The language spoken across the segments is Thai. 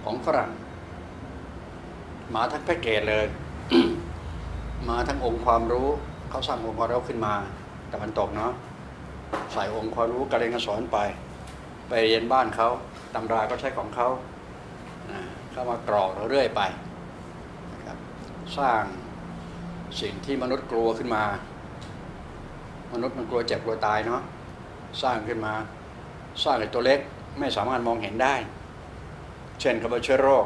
ของฝรั่งมาทั้งแพ็กเกจเลย มาทั้งองค์ความรู้เขาสร้างองค์ความรู้ขึ้นมาตะวันตกเนาะใส่องค์ความรู้การเรียนการสอนไปเรียนบ้านเขาตำราก็ใช้ของเขาเข้ามากรอกเรื่อยไปนะครับสร้างสิ่งที่มนุษย์กลัวขึ้นมามนุษย์มันกลัวเจ็บกลัวตายเนาะสร้างขึ้นมาสร้างไอ้ตัวเล็กไม่สามารถมองเห็นได้เช่นกับเชื้อโรค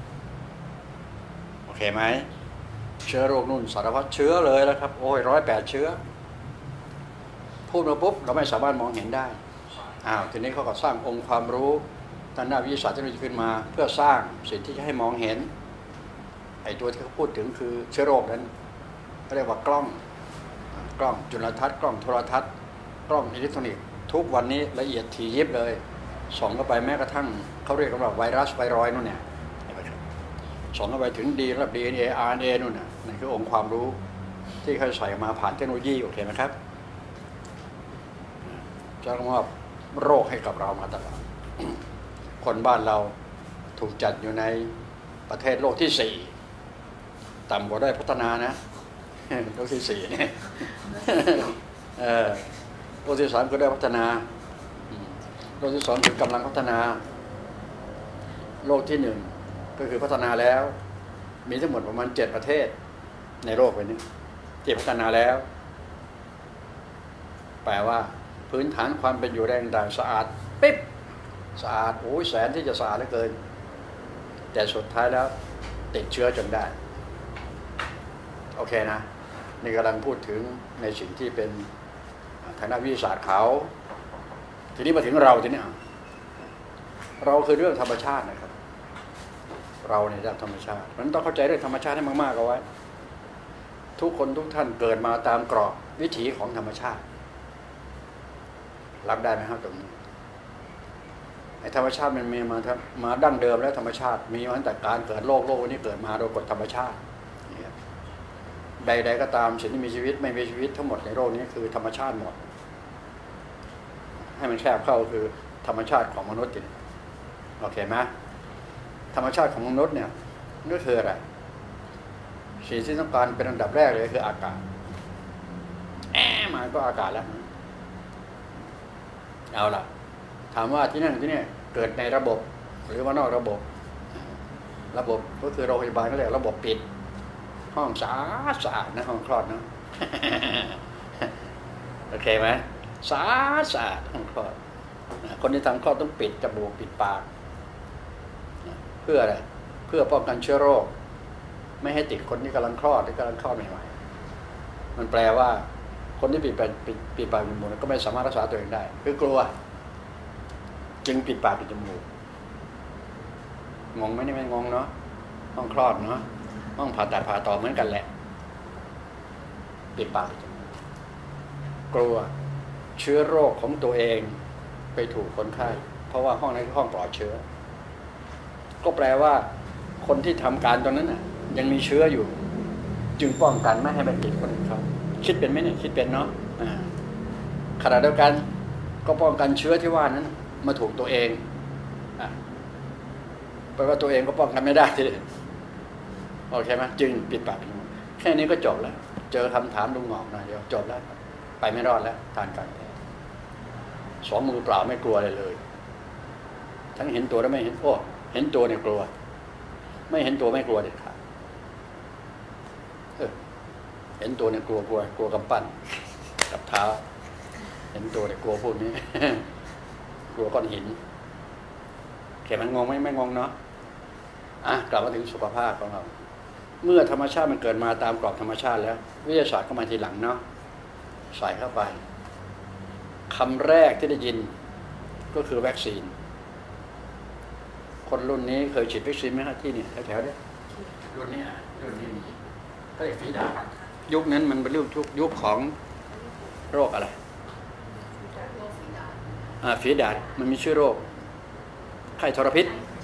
โอเคไหมเชื้อโรคนู่นสารพัดเชื้อเลยแล้วครับโอ้ย108 เชื้อพูดมาปุ๊บเราไม่สามารถมองเห็นได้ทีนี้เขาก็สร้างองค์ความรู้ทางด้านวิทยาศาสตร์เทคโนโลยีขึ้นมาเพื่อสร้างสิ่งที่จะให้มองเห็นไอ้ตัวที่เขาพูดถึงคือเชื้อโรคนั้นเขาเรียกว่ากล้องจุลทรรศน์กล้องโทรทัศน์กล้องอิเล็กทรอนิกส์ทุกวันนี้ละเอียดถี่ยิบเลยส่องเข้าไปแม้กระทั่งเขาเรียกกันว่าไวรัสไวรอยด์นู่นเนี่ยส่องเข้าไปถึงดีระดับ DNA RNA นู่นน่ะนั่นคือองค์ความรู้ที่เขาใส่มาผ่านเทคโนโลยีโอเคไหมครับจะมอบโรคให้กับเรามาตลอด คนบ้านเราถูกจัดอยู่ในประเทศโลกที่ 4ต่ำกว่าได้พัฒนานะโลกที่ 4เนี่ยโลกที่ 3ก็ได้พัฒนาโลกที่ 2คือกำลังพัฒนาโลกที่ 1ก็คือพัฒนาแล้วมีทั้งหมดประมาณ7 ประเทศในโลกใบนี้ที่พัฒนาแล้วแปลว่าพื้นฐานความเป็นอยู่แรงต่างสะอาดปิ๊บสะอาดโอ้ยแสนที่จะสะอาดเหลือเกินแต่สุดท้ายแล้วติดเชื้อจนได้โอเคนะนี่กำลังพูดถึงในสิ่งที่เป็นทางด้านวิทยาศาสตร์เขาทีนี้มาถึงเราทีนี้เราคือเรื่องธรรมชาตินะครับเราในด้านธรรมชาติมันต้องเข้าใจเรื่องธรรมชาติให้มากๆเอาไว้ทุกคนทุกท่านเกิดมาตามกรอบวิถีของธรรมชาติรับได้ไหมครับตรงนี้ไอ้ธรรมชาติมันมีมาดั้งเดิมแล้วธรรมชาติมีมาตั้งแต่การเกิดโลกนี้เกิดมาโดยกฎธรรมชาติใดๆก็ตามสิ่งที่มีชีวิตไม่มีชีวิตทั้งหมดในโลกนี้คือธรรมชาติหมดให้มันแคบเข้าคือธรรมชาติของมนุษย์นี่โอเคไหมธรรมชาติของมนุษย์เนี่ยก็คืออะไรสิ่งที่ต้องการเป็นอันดับแรกเลยคืออากาศมาก็อากาศแล้วเอาล่ะถามว่าที่นั่นที่นี่เกิดในระบบหรือว่านอกระบบก็คือโรงพยาบาลก็เรียกระบบปิดห้องสะอาดนะห้องคลอดนะ โอเคไหมสะอาดห้องคลอดคนที่ทำคลอดต้องปิดจมูกปิดปากเพื่ออะไรเพื่อป้องกันเชื้อโรคไม่ให้ติดคนที่กำลังคลอดหรือกำลังคลอดใหม่ๆมันแปลว่าคนที่ปิดปากปิดจมูกก็ไม่สามารถรักษาตัวเองได้คือกลัวจึงปิดปากปิดจมูกงงไหมนี่ไม่งงเนาะห้องคลอดเนาะห้องผ่าตัดผ่าต่อเหมือนกันแหละปิดปากปิดจมูกกลัวเชื้อโรคของตัวเองไปถูกคนไข้เพราะว่าห้องนั้นคือห้องปลอดเชื้อก็แปลว่าคนที่ทำการตอนนั้นน่ะยังมีเชื้ออยู่จึงป้องกันไม่ให้มันติดคนอื่นเขาคิดเป็นไหมเนี่ยคิดเป็นเนาะขณะเดียวกันก็ป้องกันเชื้อที่ว่านั้นมาถูกตัวเองแปลว่าตัวเองก็ป้องกันไม่ได้ทีเดียวโอเคไหมจึงปิดปากแค่นี้ก็จบแล้วเจอคำถามลุงหงอกนะเดี๋ยวจบแล้วไปไม่รอดแล้วทางการแพทย์2 มือเปล่าไม่กลัวเลยทั้งเห็นตัวและไม่เห็นเห็นตัวเนี่ยกลัวไม่เห็นตัวไม่กลัวเด็ดขาดเห็นตัวเนี่ยกลัวกำปั้นกับเท้าเห็นตัวเนี่ยกลัวพวกนี้ กลัวก้อนหินแค่มันงงไม่งงเนาะกลับมาถึงสุขภาพของเราเมื่อธรรมชาติมันเกิดมาตามกรอบธรรมชาติแล้ววิทยาศาสตร์ก็มาทีหลังเนาะใส่เข้าไปคำแรกที่ได้ยินก็คือวัคซีนคนรุ่นนี้เคยฉีดวัคซีนไหมครับที่นี่แถวๆนี้รุ่นนี้มีก็เรียกฝีดาษยุคนั้นมันเป็นยุคของโรคอะไรฝีดาษมันมีชื่อโรคไข้ทรพิษ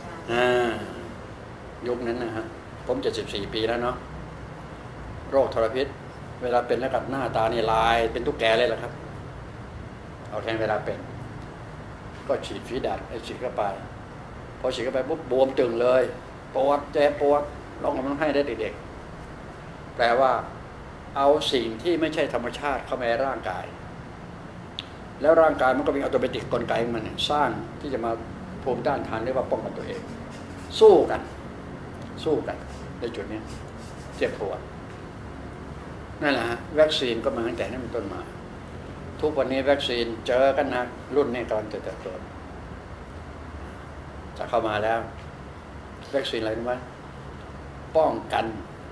ยุคนั้นนะฮะผม74 ปีแล้วเนาะโรคทรพิษเวลาเป็นแล้วกับหน้าตานี่ลายเป็นตุ๊กแกเลยล่ะครับเอาแทนเวลาเป็นก็ฉีดฝีดาษฉีดเข้าไปพอฉีดเข้าไปปุ๊บบวมตึงเลยปวดเจ็บปวดลองมันให้ได้เด็กๆแปลว่าเอาสิ่งที่ไม่ใช่ธรรมชาติเข้ามาในร่างกายแล้วร่างกายมันก็มีอัตโนมัติกลไกมันสร้างที่จะมาภูมิต้านทานหรือว่าป้องกันตัวเองสู้กันในจุดนี้เจ็บปวดนั่นแหละฮะวัคซีนก็มาตั้งแต่นั้นเป็นต้นมาทุกวันนี้วัคซีนเจอกันนะรุ่นนี้กำลังจะเติบโตจะเข้ามาแล้ววัคซีนอะไรรู้ไหมป้องกัน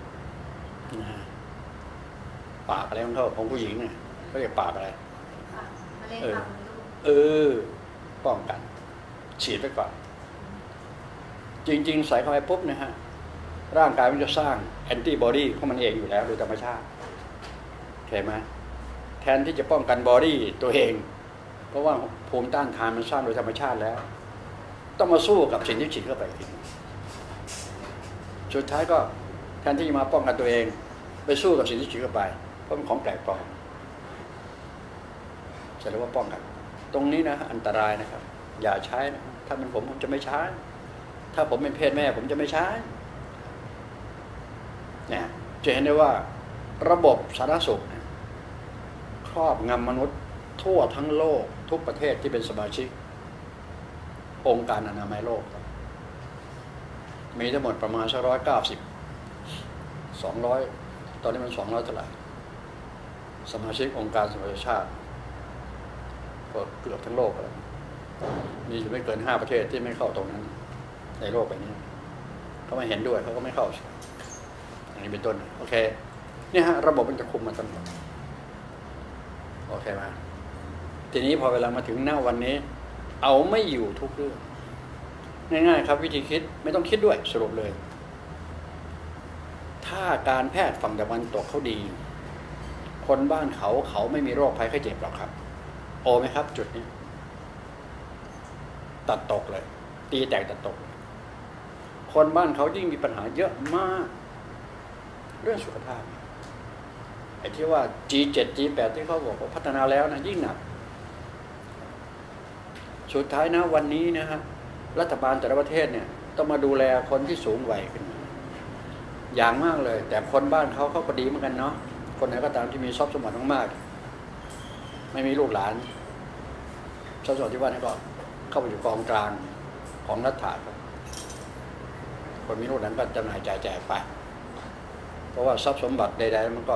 ปากอะไรของเขาของผู้หญิงเนี่ยเขาเรียกปากอะไรป้องกันฉีดไปก่อนจริงๆใส่เข้าไปปุ๊บนะฮะร่างกายมันจะสร้างแอนติบอดีของมันเองอยู่แล้วโดยธรรมชาติเข้าไหมแทนที่จะป้องกันบอดี้ตัวเองเพราะว่าภูมิต้านทานมันสร้างโดยธรรมชาติแล้วต้องมาสู้กับสิ่งที่ฉีดเข้าไปอีกสุดท้ายก็แทนที่จะมาป้องกันตัวเองไปสู้กับสิ่งที่ฉีดเข้าไปเพราะมันของแปลกปลอมจะเรียกว่าป้องกันตรงนี้นะอันตรายนะครับอย่าใช้นะถ้าเป็นผมจะไม่ใช้ถ้าผมเป็นเพศแม่ผมจะไม่ใช้เนี่ยจะเห็นได้ว่าระบบสาธารณสุขครอบงำมนุษย์ทั่วทั้งโลกทุกประเทศที่เป็นสมาชิกองค์การอนามัยโลกมีทั้งหมดประมาณ200ตอนนี้มัน200เท่าไหร่สมาชิกองค์การสหประชาชาติก็เกือบทั้งโลกแล้วมีอยู่ไม่เกิน5ประเทศที่ไม่เข้าตรงนั้นในโลกใบนี้เขาไม่เห็นด้วยเขาก็ไม่เข้าอันนี้เป็นต้นโอเคเนี่ยฮะระบบมันจะคุมมาตลอดโอเคไหมทีนี้พอเวลามาถึงหน้าวันนี้เอาไม่อยู่ทุกเรื่องง่ายๆครับวิธีคิดไม่ต้องคิดด้วยสรุปเลยถ้าการแพทย์ฝั่งตะวันตกเขาดีคนบ้านเขาไม่มีโรคภัยไข้เจ็บหรอกครับโอไหมครับจุดนี้ตัดตกเลยตีแตกตัดตกคนบ้านเขายิ่งมีปัญหาเยอะมากเรื่องสุขภาพไอ้ที่ว่า G7 G8 ที่เขาบอกว่าพัฒนาแล้วนะยิ่งหนักสุดท้ายนะวันนี้นะฮะรัฐบาลแต่ละประเทศเนี่ยต้องมาดูแลคนที่สูงวัยขึ้นอย่างมากเลยแต่คนบ้านเขาก็ดีเหมือนกันเนาะคนไหนก็ตามที่มีทรัพย์สมบัติมากๆไม่มีลูกหลานทรัพย์สมบัติที่ว่านี่ก็เข้าไปอยู่กองกลางของรัฐครับคนมีลูกหลานก็จำหน่ายจ่ายแจกไปเพราะว่าทรัพย์สมบัติใดๆมันก็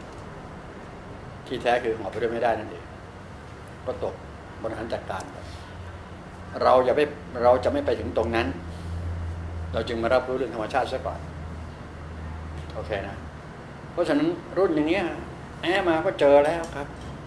ที่แท้คือหอบไปด้วยไม่ได้นั่นเองก็ตกบริหารจัดการเราจะไม่ไปถึงตรงนั้นเราจึงมารับรู้เรื่องธรรมชาติซะก่อนโอเคนะเพราะฉะนั้นรุ่นอย่างเงี้ยมาก็เจอแล้วครับ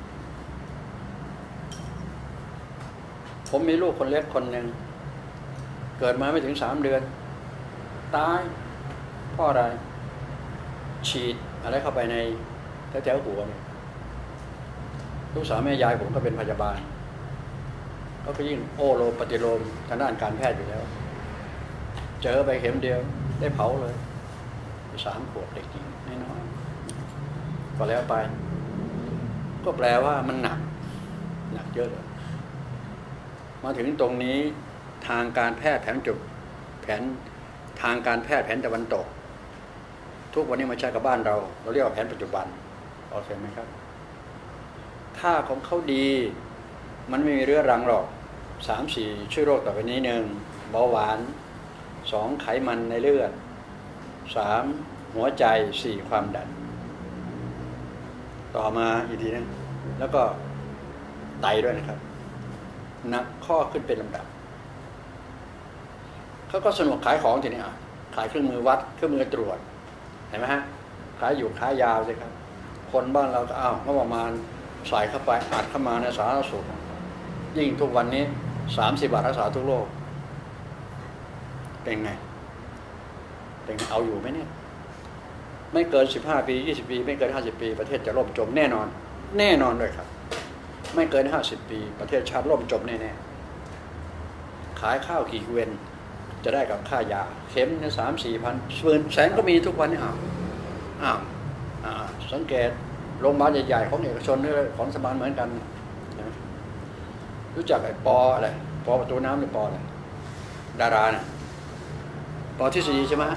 ผมมีลูกคนเล็กคนหนึ่งเกิดมาไม่ถึง3 เดือนตายเพราะอะไรฉีดอะไรเข้าไปในแถวหัวเนี่ยลูกสาวแม่ยายผมก็เป็นพยาบาลก็ยิ่งโอโลปฏิโลมทางด้านการแพทย์อยู่แล้วเจอไปเข็มเดียวได้เผาเลย3 ขวบเด็กหญิงน้อยๆก็แล้วไปก็แปลว่ามันหนักเยอะเลยมาถึงตรงนี้ทางการแพทย์แผนทางการแพทย์แผนตะวันตกทุกวันนี้มาใช้กับบ้านเราเรียกว่าแผนปัจจุบันโอเคไหมครับถ้าของเขาดีมันไม่มีเรื้อรังหรอก3-4ชื่อโรคต่อไปนี้1เบาหวาน2ไขมันในเลือด3หัวใจ4ความดันต่อมาอีกทีนึงแล้วก็ไตด้วยนะครับนักข้อขึ้นเป็นลำดับเขาก็สนุกขายของทีนี้ขายเครื่องมือวัดเครื่องมือตรวจเห็นไหมฮะขายอยู่ขายยาวสิครับคนบ้านเราก็ก็ประมาณใส่เข้าไปอัดเข้ามาในสาธารณสุขยิ่งทุกวันนี้30 บาทรักษาทุกโรคเป็นไงเอาอยู่ไหมเนี่ยไม่เกิน15 ปี20 ปีไม่เกิน50 ปีประเทศจะล่มจมแน่นอนเลยครับไม่เกิน50 ปีประเทศชาติล่มจมแน่ๆขายข้าวกี่เวนจะได้กับค่ายาเข็มเนี่ย3-4 พันแสนก็มีทุกวันนี่สังเกตโรงพยาบาลใหญ่ๆของเอกชนหรือของสถาบันเหมือนกันรู้จักไอ้ปออะไรปอประตูน้ำหรือปออะไรดาราน่ะปอทฤษฎีใช่ไหม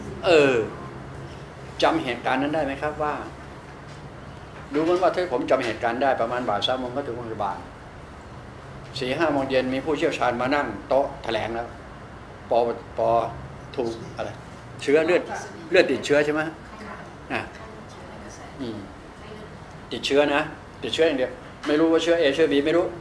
จำเหตุการณ์นั้นได้ไหมครับว่าดูเหมือนว่าถ้าผมจำเหตุการณ์ได้ประมาณบ่าย3 โมงก็ถึงโรงพยาบาล4-5 โมงเย็นมีผู้เชี่ยวชาญมานั่งโต๊ะแถลงแล้วปอถูกอะไรเชื้อเลือดติดเชื้อใช่ไหมติดเชื้อนะติดเชื้ออย่างเดียวไม่รู้ว่าเชื้อ A เชื้อ B ไม่รู้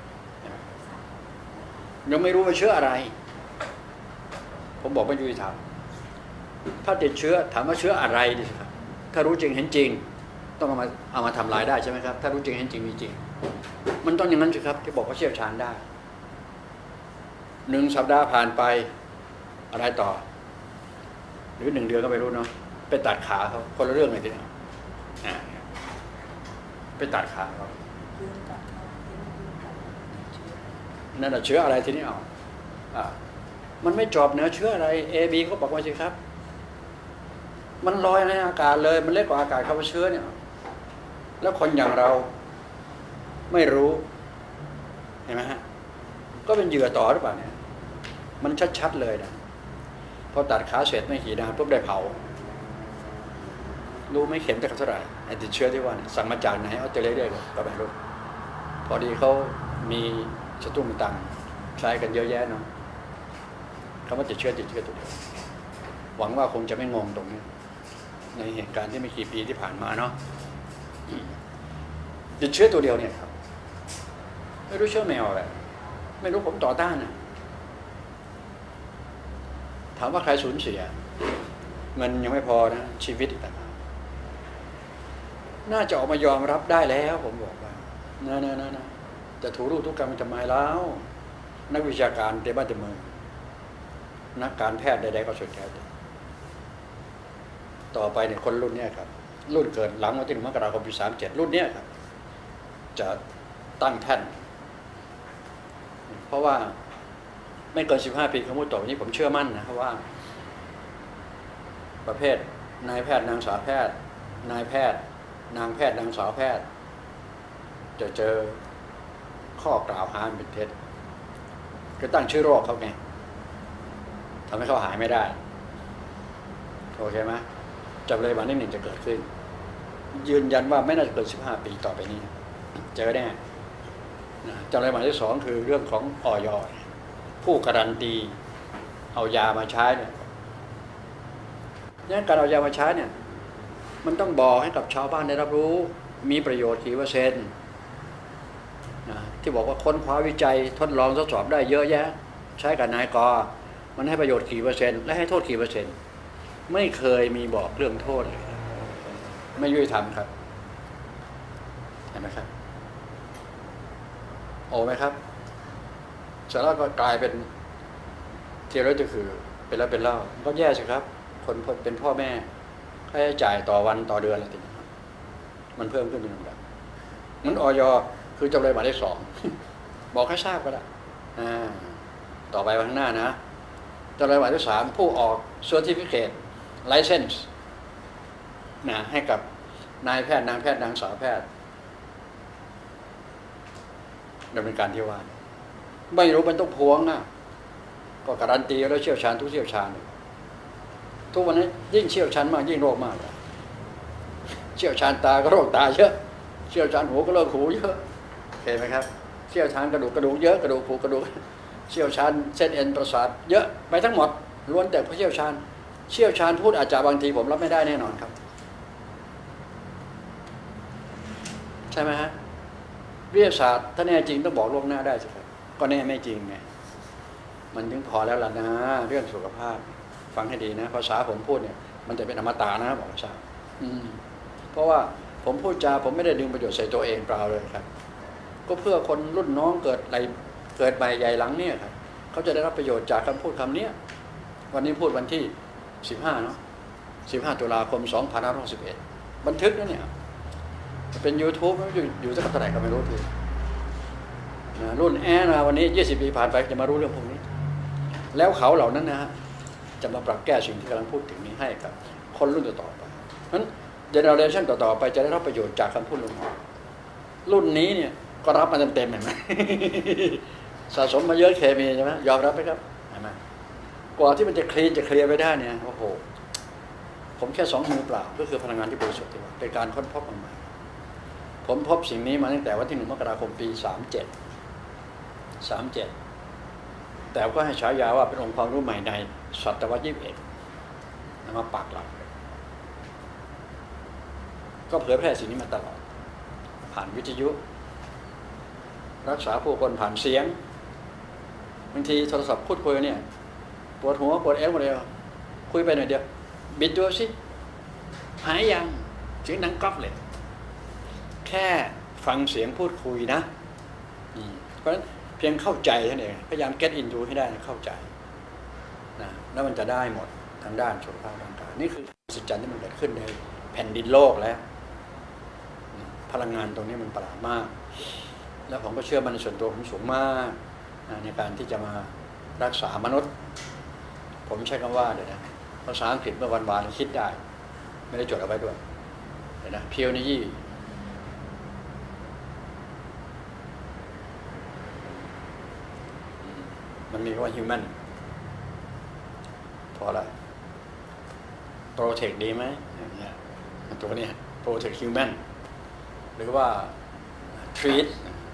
ยังไม่รู้ว่าเชื้ออะไรผมบอกไม่ยุติธรรมถ้าติดเชื้อถามว่าเชื้ออะไรดิครับถ้ารู้จริงเห็นจริงต้องเอามาทำลายได้ใช่ไหมครับถ้ารู้จริงเห็นจริงมีจริงมันต้องอย่างนั้นสิครับที่บอกว่าเชี่ยวชาญได้1 สัปดาห์ผ่านไปอะไรต่อหรือ1 เดือนก็ไม่รู้เนาะไปตัดขาเขาคนละเรื่องเลยทีเดียวไปตัดขาเขานั่นแหละเชื้ออะไรทีนี้มันไม่จบเนื้อเชื้ออะไร AB ก็บอกว่าสิครับมันลอยในอากาศเลยมันเล็กกว่าอากาศคำว่าเชื้อเนี่ยแล้วคนอย่างเราไม่รู้เห็นไหมฮะก็เป็นเหยื่อต่อหรือเปล่าเนี่ยมันชัดๆเลยนะพอตัดขาเสร็จไม่กี่นาทีปุ๊บได้เผารู้ไม่เข็มจะเท่าไหร่ไอ้ติดเชื้อที่ว่าสั่งมาจากไหนเอาจะเรื่อยๆก็ไม่รู้พอดีเขามีสตุ้งตังใช้กันเยอะแยะเนาะคำว่าติดเชื้อตัวเดียวหวังว่าคงจะไม่งงตรงนี้ในเหตุการณ์ที่ไม่กี่ปีที่ผ่านมาเนาะติดเชื้อตัวเดียวเนี่ยครับไม่รู้เชื้อแมวอะไรไม่รู้ผมต่อต้านนะถามว่าใครสูญเสียเงินยังไม่พอนะชีวิตอีกต่างหากน่าจะออกมายอมรับได้แล้วผมบอกว่านะจะถูรูทุกกรรมทำไมแล้วนักวิชาการเตะบ้านเตะเมืองนักการแพทย์ใดๆก็สุดแท้ต่อไปเนี่ยคนรุ่นนี้ครับรุ่นเกิดหลังวันที่1 มกราคม ปี 37รุ่นนี้ครับจะตั้งแท่นเพราะว่าไม่เกิน15 ปีคำพูดต่อไปนี้ผมเชื่อมั่นนะครับว่าประเภทนายแพทย์นางสาวแพทย์นายแพทย์นางแพทย์นางสาวแพทย์จะเจอข้อกล่าวหาเป็นเท็จก็ตั้งชื่อโรคเขาไงทำให้เขาหายไม่ได้โอเคไหมจำเลยวันที่1จะเกิดขึ้นยืนยันว่าไม่น่าจะเกิน15 ปีต่อไปนี้เจอแน่จำเลยวันที่2คือเรื่องของอย.ผู้การันตีเอายามาใช้เนี่ยการเอายามาใช้เนี่ยมันต้องบอกให้กับชาวบ้านได้รับรู้มีประโยชน์กี่%ที่บอกว่าค้นคว้าวิจัยทดลองทดสอบได้เยอะแยะใช้กับนายกมันให้ประโยชน์กี่%และให้โทษกี่%ไม่เคยมีบอกเรื่องโทษเลยไม่ยุติธรรมครับเห็นไหมครับโอ้ไหมครับเสร็จแล้วก็กลายเป็นที่เราจะคือเป็นแล้วเป็นเล่าก็แย่สิครับคนเป็นพ่อแม่ค่าใช้จ่ายต่อวันต่อเดือนอะไรต่างๆมันเพิ่มขึ้นเป็นลำดับมันอย.คือจำเลยหมายเลข 2บอกให้ทราบก็ได้ต่อไปวันข้างหน้านะจำเลยหมายเลข 3ผู้ออก Certificate License ให้กับนายแพทย์นางแพทย์นางสาวแพทย์ดำเนินการที่ว่าไม่รู้มันต้องพวงก็การันตีแล้วเชี่ยวชาญทุกเชี่ยวชาญทุกวันนี้ยิ่งเชี่ยวชาญมากยิ่งโรคมากเชี่ยวชาญตาก็โรคตาเยอะเชี่ยวชาญหูก็โรคหูเยอะเห็นไหมครับเชี่ยวชาญกระดูกเยอะกระดูกผูกระดูกเชี่ยวชาญเส้นเอ็นประสาทเยอะไปทั้งหมดล้วนแต่ผู้เชี่ยวชาญพูดอาจจะบางทีผมรับไม่ได้แน่นอนครับใช่ไหมฮะวิทยาศาสตร์ถ้าแน่จริงต้องบอกล่วงหน้าได้สิครับก็แน่ไม่จริงไงมันถึงพอแล้วล่ะนะเรื่องสุขภาพฟังให้ดีนะภาษาผมพูดเนี่ยมันจะเป็นอมตะนะบอกทราบเพราะว่าผมพูดจาผมไม่ได้ดึงประโยชน์ใส่ตัวเองเปล่าเลยครับก็เพื่อคนรุ่นน้องเกิดใหม่ใหญ่หลังเนี่ยครับเขาจะได้รับประโยชน์จากคำพูดคำนี้วันนี้พูดวันที่15เนาะ15 ตุลาคม 2561บันทึกนะเนี่ยเป็น YouTube อยู่สักเท่าไหร่ก็ไม่รู้ทีรุ่นวันนี้20 ปีผ่านไปจะมารู้เรื่องพวกนี้แล้วเขาเหล่านั้นนะฮะจะมาปรับแก้สิ่งที่กำลังพูดถึงนี้ให้กับคนรุ่นต่อไปนั้นเจเนอเรชันต่อๆไปจะได้รับประโยชน์จากคำพูดรุ่นนี้เนี่ยก็รับมาเต็มๆเห็นไหมสะสมมาเยอะเคมีใช่ไหมยอมรับไหมครับเห็นไหมกว่าที่มันจะเคลียร์ไปได้เนี่ยโอ้โหผมแค่2 มือเปล่าก็คือพลังงานที่บริสุทธิ์เป็นการค้นพบใหม่ผมพบสิ่งนี้มาตั้งแต่วันที่1 มกราคมปี37แต่ก็ให้ฉายาว่าเป็นองค์ความรู้ใหม่ในศตวรรษ21นำมาปักหลักก็เผยแพร่สิ่งนี้มาตลอดผ่านวิทยุรักษาผู้คนผ่านเสียงบางทีโทรศัพท์พูดคุยเนี่ยปวดหัวปวดเอวหมดเลยคุยไปหน่อยเดียวบิดตัวสิหายยังเสียงดังก๊อบเลยแค่ฟังเสียงพูดคุยนะเพราะฉะนั้นเพียงเข้าใจเท่านั้นเองพยายาม get into ให้ได้เข้าใจนะแล้วมันจะได้หมดทางด้านสุขภาพร่างกายนี่คือสิ่งที่มันเกิดขึ้นในแผ่นดินโลกแล้วพลังงานตรงนี้มันประหลาดมากแล้วผมก็เชื่อมันในส่วนตัวผมสูงมากในการที่จะมารักษามนุษย์ผมใช้คำว่าเดี๋ยวนะภาษาอังกฤษเมื่อวานคิดได้ไม่ได้จดเอาไว้ด้วยเดี๋ยวนะเพียวนี่ยี่มันมีคำว่า human พอละ protect ดีไหมตัวนี้ protect human หรือว่า treat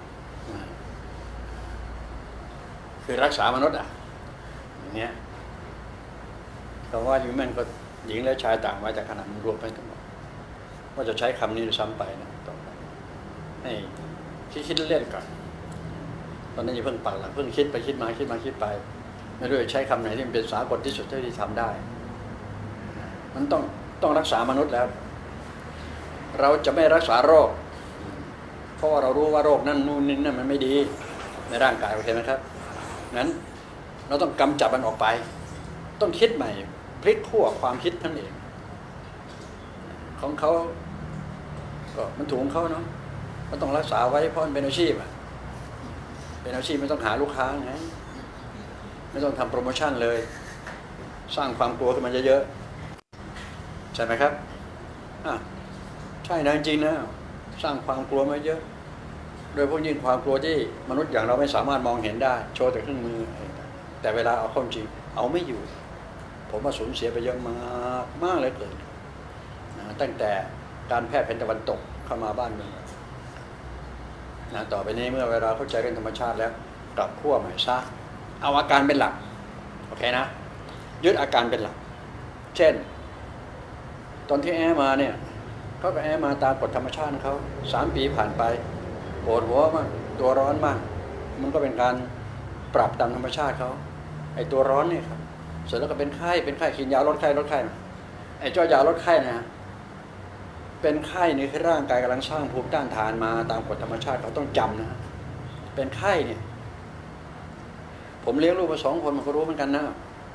คือรักษามนุษย์อย่างเงี้ยคำว่า human ก็หญิงและชายต่างไว้แต่ขนาดมันรวมไปทั้งหมดว่าจะใช้คำนี้ซ้ำไปนะต่อไปให้คิดเล่นก่อนตอนนั้นอย่าเพิ่งปักหลักเพิ่งคิดไปคิดมาคิดไปไม่รู้จะใช้คำไหนที่มันเป็นสากลที่สุดเท่าที่ทำได้มันต้องรักษามนุษย์แล้วเราจะไม่รักษาโรคเพราะว่าเรารู้ว่าโรคนั่นนู่นนี่นั่นมันไม่ดีในร่างกายโอเคไหมครับงั้นเราต้องกำจัดมันออกไปต้องคิดใหม่พลิกขั้วความคิดท่านเองของเขาก็มันถูกของเขาเนาะมันต้องรักษาไว้เพราะมันเป็นอาชีพเป็นอาชีพไม่ต้องหาลูกค้าไงไม่ต้องทำโปรโมชั่นเลยสร้างความกลัวขึ้นมาเยอะๆใช่ไหมครับใช่นะจริงๆนะสร้างความกลัวมาเยอะโดยพวกยิ่งความกลัวที่มนุษย์อย่างเราไม่สามารถมองเห็นได้โชว์แต่เครื่องมือแต่เวลาเอาเข้าจริงเอาไม่อยู่ผมว่าสูญเสียไปเยอะมากเลยเกินตั้งแต่การแพทย์แผนตะวันตกเข้ามาบ้านเมืองต่อไปนี้เมื่อเวลาเข้าใจเรื่องธรรมชาติแล้วกลับขั้วใหม่ซะเอาอาการเป็นหลักโอเคนะยึดอาการเป็นหลักเช่นตอนที่แอมาเนี่ยเขาก็แอมาตามกฎธรรมชาติเขา3 ปีผ่านไปปวดหัวมากตัวร้อนมากมันก็เป็นการปรับตามธรรมชาติเขาไอ้ตัวร้อนเนี่ยครับเสร็จแล้วก็เป็นไข้กินยาลดไข้ไอ้เจ้ายาลดไข้นะเป็นไข้นี่คือร่างกายกำลังสร้างภูมิต้านทานมาตามกฎธรรมชาติเขาต้องจำนะเป็นไข้เนี่ยผมเลี้ยงลูกมา2 คนมันก็รู้เหมือนกันนะ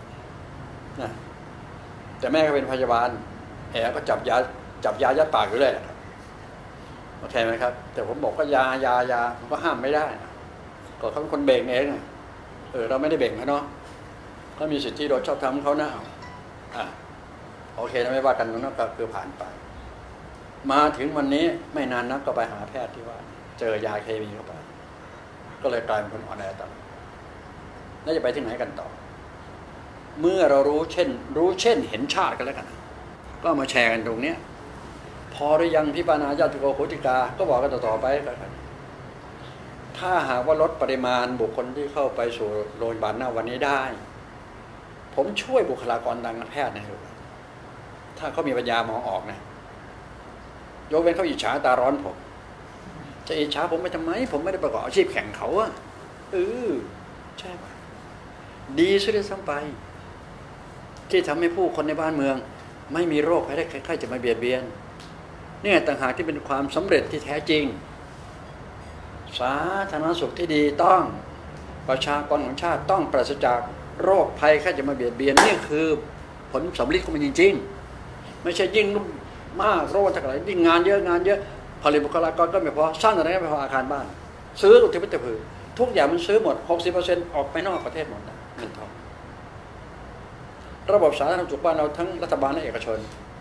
แต่แม่ก็เป็นพยาบาลแอบก็จับยายัดปากอยู่เลยครับโอเคไหมครับแต่ผมบอกก็ยามันก็ห้ามไม่ได้ก็เขาเป็นคนเบ่งเองเราไม่ได้เบ่งนะเนาะเขามีสิทธิโดยชอบธรรมเขานะโอเคนะไม่ว่ากันนั้นก็คือผ่านไปมาถึงวันนี้ไม่นานนักก็ไปหาแพทย์ที่ว่าเจอยาเคมีเข้าไปก็เลยกลายเป็นคนอ่อนแอต่อแล้วจะไปที่ไหนกันต่อเมื่อเรารู้เช่นเห็นชาติกันแล้วกันก็มาแชร์กันตรงนี้พอหรือยังพิปานาญาติโกโหติกาก็บอกกันต่อไปกันถ้าหากว่าลดปริมาณบุคคลที่เข้าไปสู่โรงพยาบาลหน้าวันนี้ได้ผมช่วยบุคลากรทางการแพทย์นะถ้าเขามีปัญญามองออกนะยกเว้นเขาอิจฉาตาร้อนผมจะอิจฉาผมไปทำไมผมไม่ได้ประกอบอาชีพแข่งเขาใช่ป่ะดีซะด้วยซ้ำไปที่ทำให้ผู้คนในบ้านเมืองไม่มีโรคภัยได้ใครจะมาเบียดเบียนเนี่ยต่างหากที่เป็นความสำเร็จที่แท้จริงสาธารณสุขที่ดีต้องประชากรของชาติต้องปราศจากโรคภัยใครจะมาเบียดเบียนนี่คือผลสำลิดของมันจริงๆไม่ใช่ยิ่งมากโรคจากอะไรยิ่งงานเยอะผลิตบุคลากรก็ไม่พอสร้างอะไรไม่พออาคารบ้านซื้ออุทิศแต่ผือทุกอย่างมันซื้อหมด 60% ออกไปนอกประเทศหมดนะเงินทองระบบสาธารณสุขบ้านเราทั้งรัฐบาลและเอกชน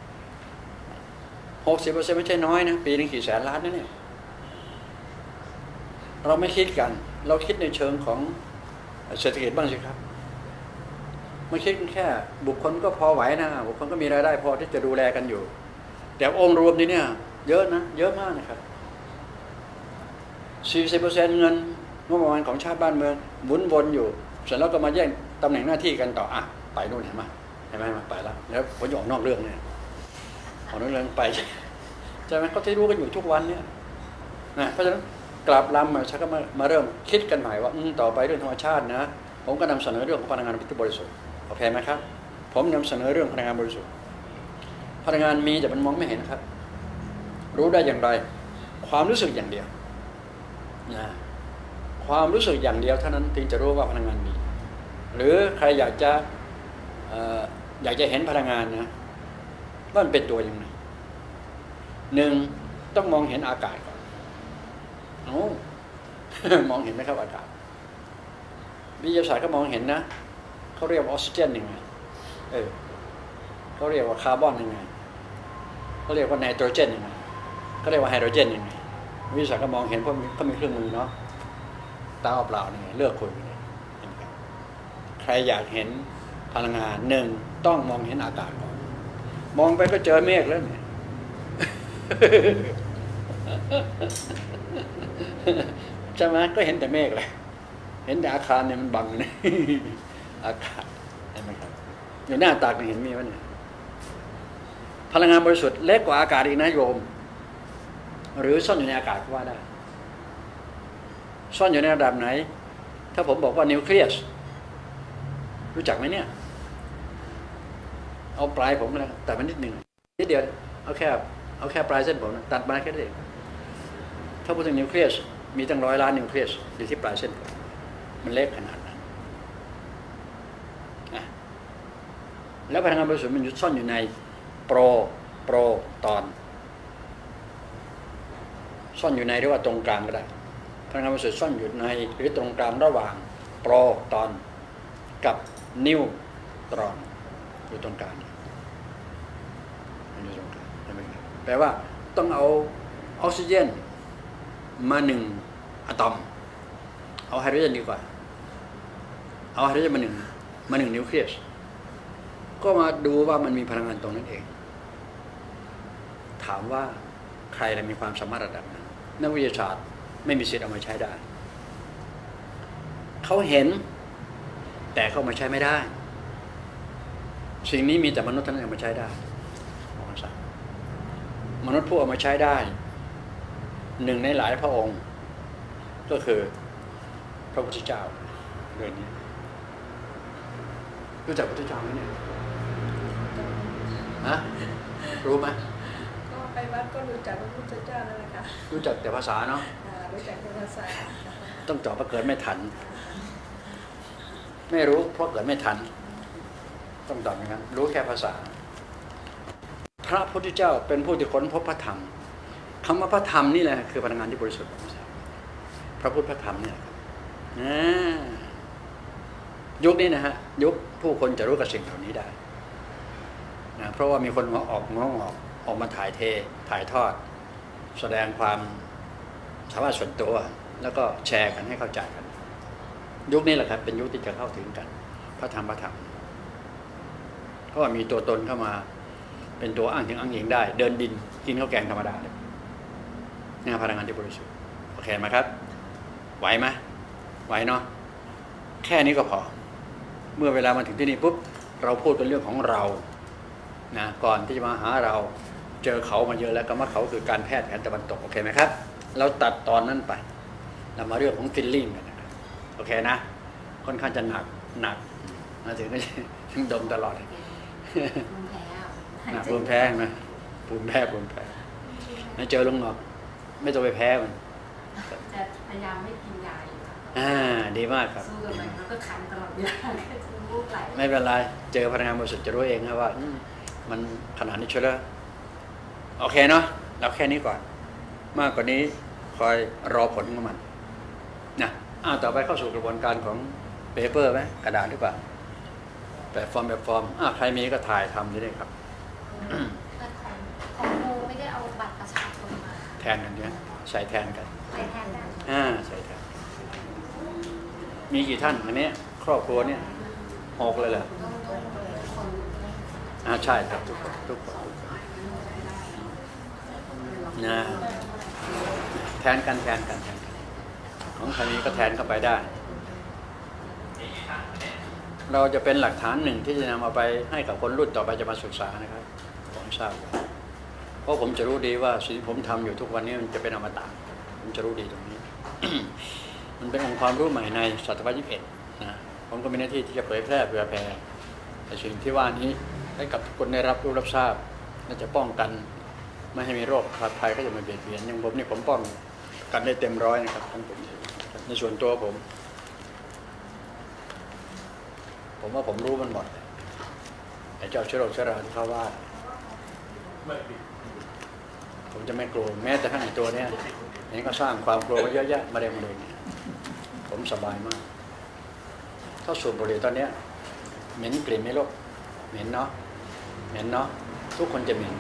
60% ไม่ใช่น้อยนะปีนึงกี่แสนล้านนะเนี่ยเราไม่คิดกันเราคิดในเชิงของเศรษฐกิจบ้างสิครับไม่คิดแค่บุคคลก็พอไหวนะบุคคลก็มีรายได้พอที่จะดูแลกันอยู่แต่องค์รวมนี่เนี่ยเยอะนะเยอะมากนะครับ40%เงินงบประมาณของชาติบ้านเมืองหมุนวนอยู่เสร็จแล้วก็มาแย่งตำแหน่งหน้าที่กันต่อไปนู่นเห็นไหมมาไปแล้วผมจะออกนอกเรื่องเนี่ยออกนอกเรื่องไปใช่ไหมเขาที่รู้กันอยู่ทุกวันเนี่ยนะเพราะฉะนั้นกลับลำชักก็มาเริ่มคิดกันใหม่ว่าต่อไปเรื่องธรรมชาตินะผมก็นำเสนอเรื่องของพลังงานที่บริสุทธิ์โอเคไหมครับผมนำเสนอเรื่องพลังงานบริสุทธิ์พลังงานมีแต่มันมองไม่เห็นครับรู้ได้อย่างไรความรู้สึกอย่างเดียวนะความรู้สึกอย่างเดียวเท่านั้นถึงจะรู้ว่าพลังงานมีหรือใครอยากจะเห็นพลังงานนะว่ามันเป็นตัวยังไงหนึ่งต้องมองเห็นอากาศก่อนมองเห็นไหมครับอากาศวิทยาศาสตร์ก็มองเห็นนะเขาเรียกว่าออกซิเจนยังไงเขาเรียกว่าคาร์บอนยังไงเขาเรียกว่าไนโตรเจนยังไงเขาเรียกว่าไฮโดรเจนยังไงวิทยาศาสตร์ก็มองเห็นเพราะเขามีเครื่องมือเนาะตาเปล่านี่เลือกคุยกันใครอยากเห็นพลังงานหนึ่งต้องมองเห็นอากาศก่อนมองไปก็เจอเมฆแล้วเนี่ยใช่ไหมก็เห็นแต่เมฆเลยเห็นแต่อาคารเนี่ยมันบังเลยอากาศเห็นไหมครับอยู่หน้าตาเห็นมีวะเนี่ยพลังงานบริสุทธิ์เล็กกว่าอากาศอีกนะโยมหรือซ่อนอยู่ในอากาศก็ว่าได้ซ่อนอยู่ในระดับไหนถ้าผมบอกว่านิวเคลียสรู้จักไหมเนี่ยเอาปลายผมแล้วตัดมันนิดหนึ่งนิดเดียวเอาแค่ปลายเส้นผมตัดมาแค่นี้ถ้าพูดถึงนิวเคลียสมีตั้ง100 ล้านนิวเคลียสอยู่ที่ปลายเส้นผมมันเล็กขนาดนั้นแล้วพลังงานบริสุทธิ์มันซ่อนอยู่ในโปรตอนซ่อนอยู่ในเรียกว่าตรงกลางก็ได้พลังงานบริสุทธิ์ซ่อนอยู่ในหรือตรงกลางระหว่างโปรตอนกับนิวตรอนอยู่ตรงกลางอยู่ตรงกลางใช่ไหมครับแปลว่าต้องเอาออกซิเจนมา1 อะตอมเอาไฮโดรเจนดีกว่าเอาไฮโดรเจนมา1นิวเคลียสก็มาดูว่ามันมีพลังงานตรงนั้นเองถามว่าใครมีความสามารถระดับนั้นนักวิทยาศาสตร์ไม่มีสิทธิ์เอามาใช้ได้เขาเห็นแต่เขามาใช้ไม่ได้สิ่งนี้มีแต่มนุษย์เท่านั้นเอามาใช้ได้มนุษย์ผู้เอามาใช้ได้หนึ่งในหลายพระองค์ก็คือพระพุทธเจ้าเรื่องนี้รู้จักพระพุทธเจ้าไหมเนี่ยฮะรู้ไหมก็ไปวัดก็รู้จักพระพุทธเจ้านั่นแหละค่ะรู้จักแต่ภาษาเนาะรู้จักแต่ภาษาต้องตอบว่าเกิดไม่ทันไม่รู้เพราะเกิดไม่ทันต้องตอบอย่างนั้นรู้แค่ภาษาพระพุทธเจ้าเป็นผู้ที่ค้นพบพระธรรมคำว่าพระธรรมนี่แหละคือพลังงานที่บริสุทธิ์พระพุทธพระธรรมเนี่ยยุคนี้นะฮะยุคผู้คนจะรู้กับสิ่งเหล่านี้ได้นะเพราะว่ามีคนออกมาถ่ายทอดแสดงความสามารถส่วนตัวแล้วก็แชร์กันให้เข้าใจกันยุคนี้แหละครับเป็นยุคที่จะเข้าถึงกันพระธรรมเพราะว่ามีตัวตนเข้ามาเป็นตัวอ้างถึงอ้างอิงได้เดินดินกินข้าวแกงธรรมดาเลยนี่พลังงานที่บริสุทธิ์โอเคไหมครับไหวไหมไหวเนาะแค่นี้ก็พอเมื่อเวลามาถึงที่นี่ปุ๊บเราพูดเป็นเรื่องของเรานะก่อนที่จะมาหาเราเจอเขามาเยอะแล้วก็มาเขาคือการแพทย์แผนตะวันตกโอเคไหมครับเราตัดตอนนั้นไปเรามาเรื่องของฟิลลิ่งกันนะครับโอเคนะค่อนข้างจะหนักนะถึงไม่ดมตลอดภูมิแพ้ไหมภูมิแพ้ไม่เจอลงหรอกไม่ต้องไปแพ้มันจะพยายามไม่กินยาอยู่ดีมากครับสู้กับมันแล้วก็คันตลอดเวลาไม่เป็นไรเจอพลังงานบริสุทธิ์จะรู้เองนะว่ามันขนาดนี้เชียวแล้วโอเคเนาะเราแค่นี้ก่อนมากกว่านี้คอยรอผลของมันนะต่อไปเข้าสู่กระบวนการของเปเปอร์ไหมกระดาษหรือเปล่าแบบฟอร์มใครมีก็ถ่ายทำได้ครับแต่ของโมไม่ได้เอาบัตรประชาชนมาแทนกันเนี่ยใส่แทนกันใส่แทนใส่แทนมีกี่ท่านอันนี้ครอบครัวเนี่ย 6เลยเหรอใช่ครับทุกคนนะแทนกันของใครมีก็แทนเข้าไปได้ เราจะเป็นหลักฐานหนึ่งที่จะนำเอาไปให้กับคนรุ่นต่อไปจะมาศึกษานะครับผมทราบเพราะผมจะรู้ดีว่าสิ่งที่ผมทำอยู่ทุกวันนี้มันจะเป็นอมตะผมจะรู้ดีตรงนี้ มันเป็นองค์ความรู้ใหม่ในศตวรรษที่21นะผมก็มีหน้าที่ที่จะเผยแพร่เผยแผ่สิ่งที่ว่านี้ให้กับทุกคนได้รับรู้รับทราบและจะป้องกันไม่ให้มีโรคภัยก็จะมาเบียดเบียนอย่างผมนี่ผมป้องกันได้เต็มร้อยนะครับทั้งผมในส่วนตัวผมว่าผมรู้มันหมดไอ้เจ้าเชื้อโรคเชื้อราที่เขาว่าผมจะไม่กลัวแม้แต่ข้างในตัวเนี้ยนี่ก็สร้างความกลัวไว้เยอะแยะมาเร็วเนี่ยผมสบายมากถ้าสูบบุหรี่ตอนเนี้ยเหม็นกลิ่นไหมลูกเหม็นเนาะทุกคนจะเหม็น